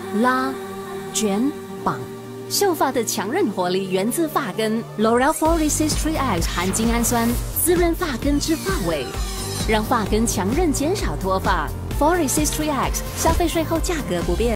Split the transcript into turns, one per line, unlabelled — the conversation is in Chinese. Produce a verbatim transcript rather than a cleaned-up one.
拉、卷、绑。秀发的强韧活力源自发根 L'Oreal four Resist three X 含精氨酸，滋润发根至发尾，让发根强韧，减少脱发。four Resist three X 消费税后价格不变。